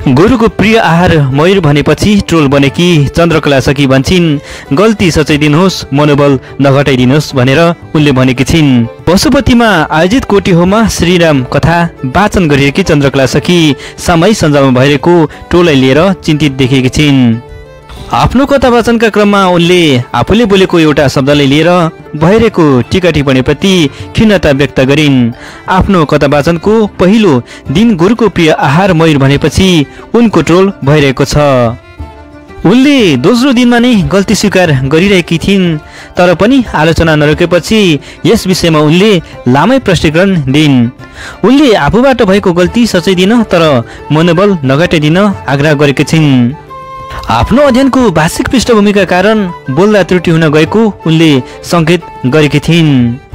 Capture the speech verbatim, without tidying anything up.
गोरुको प्रिय आहार मयूर भनेपछि ट्रोल बनेकी चन्द्रकला सखी भन्छिन् गल्ती सच्याइदिनुहोस् मनोबल नघटाइदिनुहोस् भनेर उनले भनेकी छिन्। पशुपतिमा आयोजित कोटिहोमा श्रीराम कथा वाचन गरिएकी चन्द्रकला सखी सामयिक सञ्जालमा भइरहेको ट्रोललाई लिएर चिन्तित देखिएकी छिन्। आफ्नो कथा वाचनका क्रममा उनले आफूले बोलेको एउटा शब्दलाई लिएर भइरहेको टीका टिप्पणीप्रति खिन्नता व्यक्त गरिन्। आफ्नो कथा वाचनको पहिलो दिन गोरुको प्रिय आहार मयूर भनेपछि उनको ट्रोल भइरहेको छ। उनले दोस्रो दिनमा नै गल्ती स्वीकार गरिरहेकी थिइन्, तर पनि आलोचना नरोकेपछि यस विषयमा उनले लामै प्रष्टीकरण दिइन्। उनले आफूबाट भएको गल्ती सच्याइदिन तर मनोबल नघटाइदिन आग्रह गरेकी छिन्। आफ्नो अध्ययनको भाषिक पृष्ठभूमिका कारण बोल्दा त्रुटि हुन गएको उनले संकेत गरेकी थिइन्।